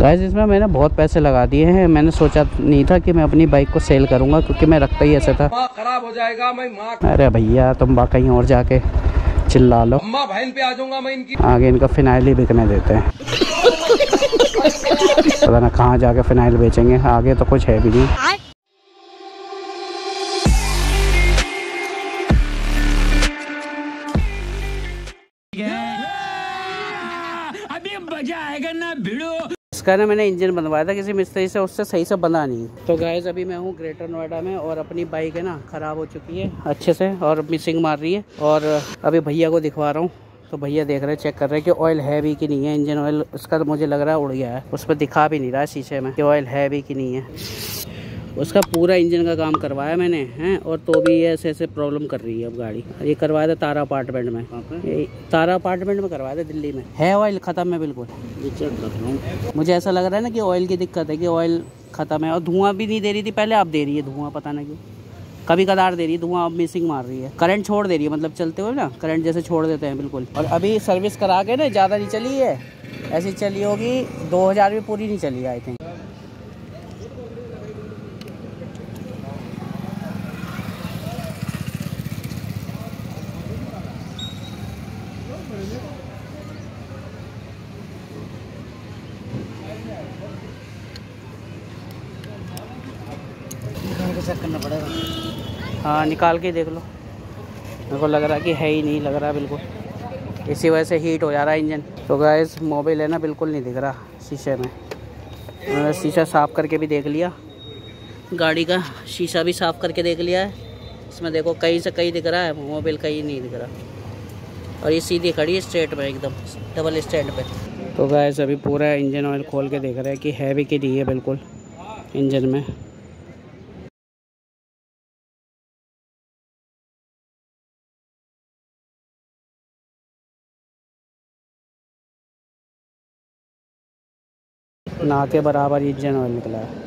Guys इसमें मैंने बहुत पैसे लगा दिए हैं। मैंने सोचा नहीं था कि मैं अपनी बाइक को सेल करूंगा, क्योंकि मैं रखता ही ऐसा था। खराब हो जाएगा मैं माँ। अरे भैया तुम कहीं और जाके चिल्ला लो, अम्मा बहन पे आ जाऊंगा मैं इनकी। आगे इनका फिनाइल ही बिकने देते हैं। पता ना कहाँ जाके फिनाइल बेचेंगे, आगे तो कुछ है भी नहीं। अभी मजा आएगा ना भिड़ो। इसका ना मैंने इंजन बनवाया था किसी मिस्त्री से, उससे सही से बना नहीं। तो गाइस अभी मैं हूँ ग्रेटर नोएडा में, और अपनी बाइक है ना ख़राब हो चुकी है अच्छे से, और मिसिंग मार रही है। और अभी भैया को दिखवा रहा हूँ, तो भैया देख रहे हैं, चेक कर रहे हैं कि ऑयल है भी कि नहीं है। इंजन ऑयल उसका तो मुझे लग रहा है उड़ गया है, उस पर दिखा भी नहीं रहा है शीशे में कि ऑयल है भी कि नहीं है। उसका पूरा इंजन का काम करवाया मैंने हैं, और तो भी ये ऐसे ऐसे प्रॉब्लम कर रही है अब गाड़ी। ये करवाया था तारा अपार्टमेंट में, तारा अपार्टमेंट में करवाया था दिल्ली में। है ऑयल ख़त्म है बिल्कुल, चेक कर रहा हूँ। मुझे ऐसा लग रहा है ना कि ऑयल की दिक्कत है, कि ऑयल ख़त्म है। और धुआं भी नहीं दे रही थी पहले, अब दे रही है धुआं, पता नहीं क्यों। कभी कदार दे रही है धुआं, अब मिसिंग मार रही है। करंट छोड़ दे रही है, मतलब चलते हुए ना करंट जैसे छोड़ देते हैं बिल्कुल। और अभी सर्विस करा के ना, ज़्यादा नहीं चली है, ऐसी चली होगी 2000 भी पूरी नहीं चली आई थिंक। चेक करना पड़ेगा। हाँ निकाल के देख लो, मेरे को लग रहा है कि है ही नहीं, लग रहा है बिल्कुल, इसी वजह से हीट हो जा रहा है इंजन। तो गाइस मोबाइल है ना बिल्कुल नहीं दिख रहा शीशे में। शीशा साफ़ करके भी देख लिया, गाड़ी का शीशा भी साफ़ करके देख लिया है। इसमें देखो कहीं से कहीं दिख रहा है, मोबाइल कहीं नहीं दिख रहा। और ये सीधी खड़ी है स्ट्रेट में, एकदम डबल स्टैंड पे। तो गाइस अभी पूरा इंजन ऑयल खोल के देख रहे हैं कि है भी कि नहीं है बिल्कुल इंजन में। ना के बराबर इंजन ऑयल निकला है।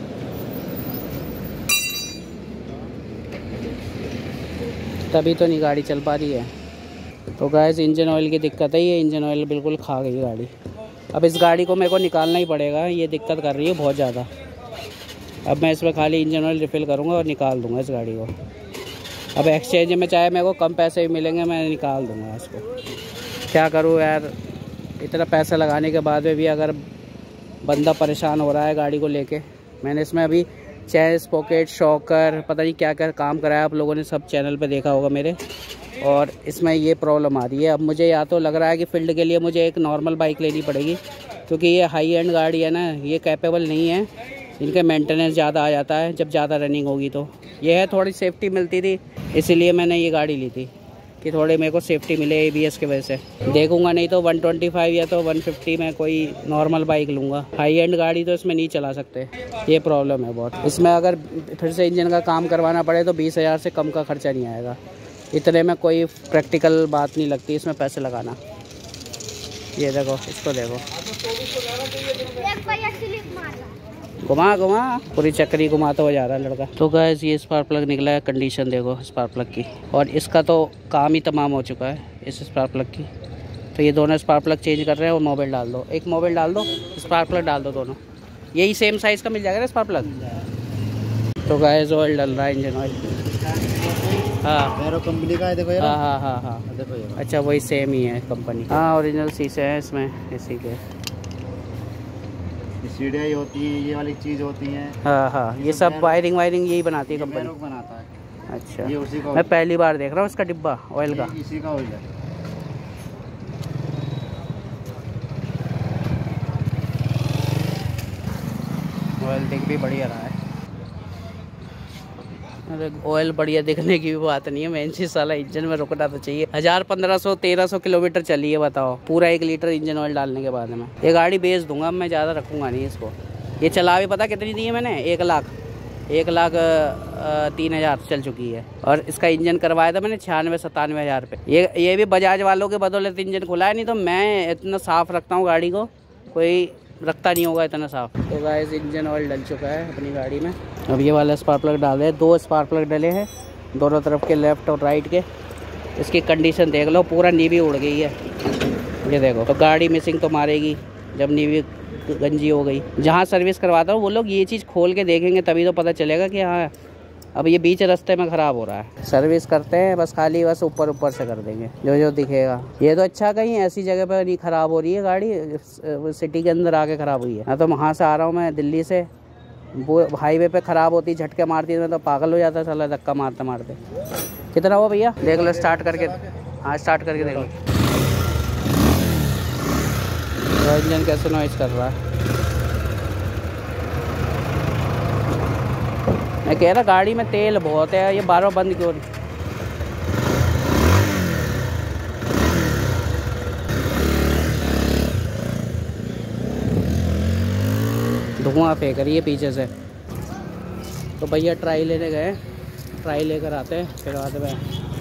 तभी तो नहीं गाड़ी चल पा रही है। तो गाइस इंजन ऑयल की दिक्कत है, ये इंजन ऑयल बिल्कुल खा गई गाड़ी। अब इस गाड़ी को मेरे को निकालना ही पड़ेगा, ये दिक्कत कर रही है बहुत ज़्यादा। अब मैं इसमें खाली इंजन ऑयल रिफ़िल करूँगा और निकाल दूँगा इस गाड़ी को। अब एक्सचेंज में चाहे मेरे को कम पैसे भी मिलेंगे, मैं निकाल दूँगा इसको। क्या करूँ यार, इतना पैसा लगाने के बाद में भी अगर बंदा परेशान हो रहा है गाड़ी को लेके। मैंने इसमें अभी चेन स्पॉकेट, शॉकर, पता नहीं क्या क्या काम कराया, आप लोगों ने सब चैनल पे देखा होगा मेरे। और इसमें ये प्रॉब्लम आ रही है। अब मुझे या तो लग रहा है कि फील्ड के लिए मुझे एक नॉर्मल बाइक लेनी पड़ेगी, क्योंकि ये हाई एंड गाड़ी है ना, ये कैपेबल नहीं है। इनके मेंटेनेंस ज़्यादा आ जाता है जब ज़्यादा रनिंग होगी। तो ये है थोड़ी सेफ्टी मिलती थी, इसीलिए मैंने ये गाड़ी ली थी कि थोड़े मेरे को सेफ्टी मिले ABS की वजह से। देखूंगा नहीं तो 125 या तो 150 में कोई नॉर्मल बाइक लूँगा। हाई एंड गाड़ी तो इसमें नहीं चला सकते, ये प्रॉब्लम है बहुत। इसमें अगर फिर से इंजन का काम करवाना पड़े तो 20,000 से कम का खर्चा नहीं आएगा। इतने में कोई प्रैक्टिकल बात नहीं लगती इसमें पैसे लगाना। ये देखो, इसको देखो, घुमा घुमा पूरी चक्री घुमाता हुआ जा रहा है लड़का। तो गाइस ये स्पार्क प्लग निकला है, कंडीशन देखो स्पार्क प्लग की। और इसका तो काम ही तमाम हो चुका है इस स्पार्क प्लग की। तो ये दोनों स्पार्क प्लग चेंज कर रहे हैं, और मोबाइल डाल दो, एक मोबाइल डाल दो, स्पार्क प्लग डाल दो, दोनों यही सेम साइज़ का मिल जाएगा ना स्पार्क प्लग। तो गाइस ऑयल डल रहा है, इंजन ऑयल। हाँ एरो कंपनी का है, देखो यार। हाँ हाँ हाँ देखो यार। अच्छा वही सेम ही है कंपनी। हाँ ओरिजिनल शीशे हैं इसमें, इसी के सीढ़ियाँ ही होती हैं, ये वाली चीज़ होती हैं। हाँ हाँ ये सब वायरिंग यही बनाती है कंपनी, बनाता है। अच्छा ये उसी का, मैं पहली बार देख रहा हूँ इसका डिब्बा ऑयल का। इसी का ऑयल है। ऑयल दिख भी बढ़िया रहा है। अरे ऑयल बढ़िया दिखने की भी बात नहीं है, मेन चीज़ साला इंजन में रुकना तो चाहिए। 1500-1300 किलोमीटर चली है बताओ, पूरा 1 लीटर इंजन ऑयल डालने के बाद में। ये गाड़ी बेच दूंगा, मैं ज़्यादा रखूँगा नहीं इसको। ये चला भी पता कितनी दी है मैंने, 1,03,000 चल चुकी है। और इसका इंजन करवाया था मैंने 96-97 हज़ार पे। ये भी बजाज वालों के बदौलत इंजन खुला है, नहीं तो मैं इतना साफ़ रखता हूँ गाड़ी को, कोई रखता नहीं होगा इतना साफ। तो गाइस इंजन ऑयल डल चुका है अपनी गाड़ी में। अब ये वाला स्पार्क प्लग डाल है, 2 स्पार्क प्लग डले हैं दोनों तरफ के, लेफ़्ट और राइट के। इसकी कंडीशन देख लो, पूरा नीवी उड़ गई है, ये देखो। तो गाड़ी मिसिंग तो मारेगी, जब नीवी गंजी हो गई। जहाँ सर्विस करवाता हूँ वो लोग ये चीज़ खोल के देखेंगे तभी तो पता चलेगा कि हाँ अब ये बीच रास्ते में ख़राब हो रहा है। सर्विस करते हैं बस खाली बस ऊपर से कर देंगे जो दिखेगा। ये तो अच्छा कहीं ऐसी जगह पर नहीं ख़राब हो रही है गाड़ी, सिटी के अंदर आके ख़राब हुई है। ना तो वहाँ से आ रहा हूँ मैं दिल्ली से, वो हाईवे पे ख़राब होती झटके मारती मैं तो पागल हो जाता साला धक्का मारते मारते। कितना हुआ भैया देख लो, स्टार्ट करके, हाँ स्टार्ट करके देख लो इंजन कैसे नॉइज़ कर रहा है। मैं कह रहा गाड़ी में तेल बहुत है, ये बार बार बंद क्यों नहीं। धुआं फेंक रही है पीछे से। तो भैया ट्राई लेने गए, ट्राई लेकर आते हैं फिर बाद में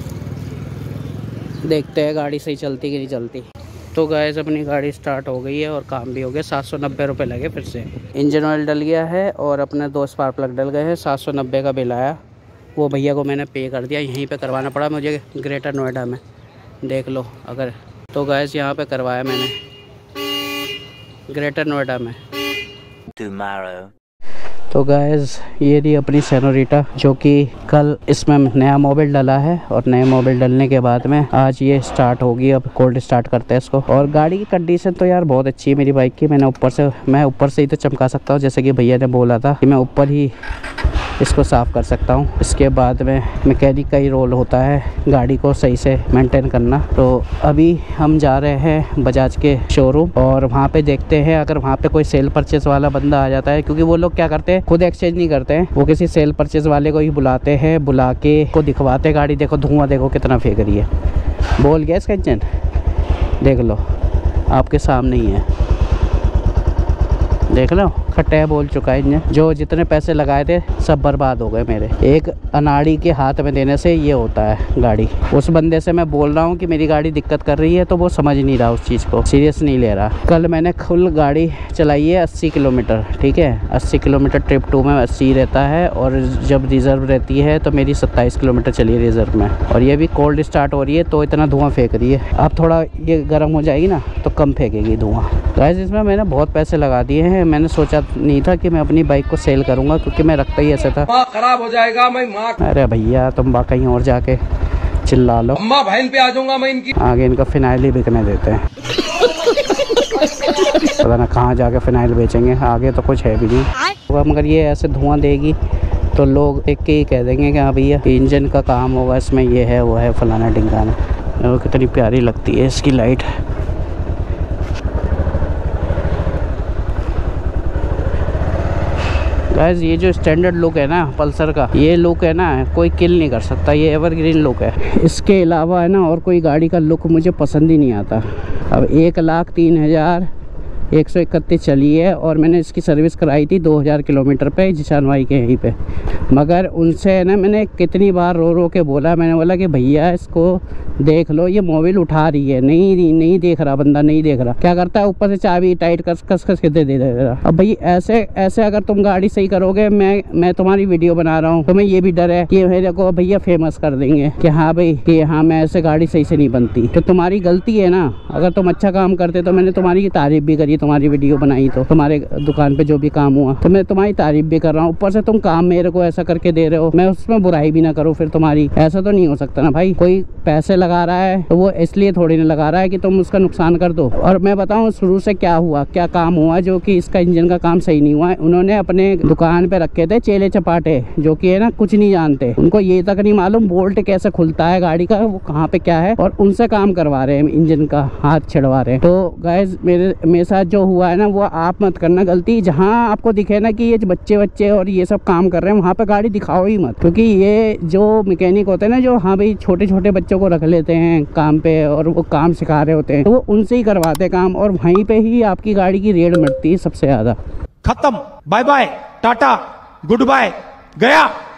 देखते हैं गाड़ी सही चलती कि नहीं चलती। तो गाइस अपनी गाड़ी स्टार्ट हो गई है और काम भी हो गया। 790 रुपये लगे फिर से। इंजन ऑयल डल गया है और अपने 2 स्पार्क प्लग डल गए हैं। 790 का बिल आया, वो भैया को मैंने पे कर दिया। यहीं पे करवाना पड़ा मुझे ग्रेटर नोएडा में, देख लो अगर। तो गाइस यहाँ पे करवाया मैंने ग्रेटर नोएडा में। तो गाइस ये रही अपनी सेनोरिटा जो कि कल इसमें नया मोबिल डला है और नए मोबिल डलने के बाद में आज ये स्टार्ट होगी। अब कोल्ड स्टार्ट करते हैं इसको। और गाड़ी की कंडीशन तो यार बहुत अच्छी है मेरी बाइक की। मैं ऊपर से ही तो चमका सकता हूँ, जैसे कि भैया ने बोला था कि मैं ऊपर ही इसको साफ़ कर सकता हूँ। इसके बाद में मैकेनिक का ही रोल होता है गाड़ी को सही से मेंटेन करना। तो अभी हम जा रहे हैं बजाज के शोरूम और वहाँ पे देखते हैं अगर वहाँ पे कोई सेल परचेज वाला बंदा आ जाता है, क्योंकि वो लोग क्या करते हैं खुद एक्सचेंज नहीं करते हैं, वो किसी सेल परचेज वाले को ही बुलाते हैं, बुला के को दिखवाते हैं गाड़ी। देखो धुआं देखो कितना फेंक रही है, बोल गया इसका इंजन देख लो, आपके सामने ही है, देख लो खट्टा बोल चुका है इंजन। जो जितने पैसे लगाए थे सब बर्बाद हो गए मेरे। एक अनाड़ी के हाथ में देने से ये होता है गाड़ी। उस बंदे से मैं बोल रहा हूँ कि मेरी गाड़ी दिक्कत कर रही है तो वो समझ नहीं रहा, उस चीज़ को सीरियस नहीं ले रहा। कल मैंने फुल गाड़ी चलाई है 80 किलोमीटर, ठीक है 80 किलोमीटर ट्रिप 2 में 80 रहता है और जब रिज़र्व रहती है तो मेरी 27 किलोमीटर चली है रिज़र्व में। और ये भी कोल्ड स्टार्ट हो रही है तो इतना धुआं फेंक रही है। अब थोड़ा ये गर्म हो जाएगी ना तो कम फेंकेगी धुआं। गाइस इसमें मैंने बहुत पैसे लगा दिए हैं। मैंने सोचा नहीं था कि मैं अपनी बाइक को सेल करूंगा क्योंकि मैं रखता ही ऐसे था। खराब हो जाएगा मैं माँ। अरे भैया तुम कहीं और जाके चिल्ला लो, अम्मा बहन पे आ जाऊंगा मैं इनकी। आगे इनका फिनाइल ही बिकने देते हैं। पता ना कहाँ जाके फिनाइल बेचेंगे, आगे तो कुछ है भी नहीं। मगर ये ऐसे धुआं देगी तो लोग एक के ही कह देंगे कि हाँ भैया इंजन का काम होगा, इसमें ये है वो है फलाना ढिंगाना। कितनी प्यारी लगती है इसकी लाइट। गाइस ये जो स्टैंडर्ड लुक है ना पल्सर का, ये लुक है ना कोई किल नहीं कर सकता, ये एवरग्रीन लुक है। इसके अलावा है ना और कोई गाड़ी का लुक मुझे पसंद ही नहीं आता। अब 1,03,131 चली है और मैंने इसकी सर्विस कराई थी 2000 किलोमीटर पे जिशान भाई के यहीं पे। मगर उनसे ना मैंने कितनी बार रो के बोला, मैंने बोला कि भैया इसको देख लो, ये मोबाइल उठा रही है, नहीं देख रहा बंदा, नहीं देख रहा। क्या करता है ऊपर से चाबी टाइट कस के दे रहा। अब भाई ऐसे अगर तुम गाड़ी सही करोगे, मैं तुम्हारी वीडियो बना रहा हूँ, तुम्हें ये भी डर है कि मेरे को भैया फेमस कर देंगे कि हाँ भाई कि हाँ मैं ऐसे गाड़ी सही से नहीं बनती। तो तुम्हारी गलती है ना, अगर तुम अच्छा काम करते तो मैंने तुम्हारी तारीफ भी करी, तुम्हारी वीडियो बनाई, तो तुम्हारे दुकान पे जो भी काम हुआ तो मैं तुम्हारी तारीफ भी कर रहा हूँ। ऊपर से तुम काम मेरे को ऐसा करके दे रहे हो, मैं उसमें बुराई भी ना करूँ फिर तुम्हारी। ऐसा तो नहीं हो सकता ना भाई। कोई पैसे लगा रहा है तो वो इसलिए थोड़ी ना लगा रहा है कि तुम उसका नुकसान कर दो। और मैं बताऊं शुरू से क्या हुआ, क्या काम हुआ जो कि इसका इंजन का काम सही नहीं हुआ है। उन्होंने अपने दुकान पे रखे थे चेले चपाटे जो कि है ना कुछ नहीं जानते, उनको ये तक नहीं मालूम बोल्ट कैसे खुलता है गाड़ी का, वो कहाँ पे क्या है, और उनसे काम करवा रहे हैं, इंजन का हाथ छिड़वा रहे हैं। तो गाइस मेरे साथ जो हुआ है ना वो आप मत करना गलती। जहाँ आपको दिखे ना कि ये बच्चे और ये सब काम कर रहे हैं वहाँ पे गाड़ी दिखाओ ही मत, क्योंकि ये जो मैकेनिक होते हैं ना जो हाँ भाई छोटे बच्चों को रख लेते हैं काम पे और वो काम सिखा रहे होते हैं, तो वो उनसे ही करवाते काम और वहीं पे ही आपकी गाड़ी की रेट मिटती है सबसे ज्यादा। खत्म, bye bye, tata, good bye, गया।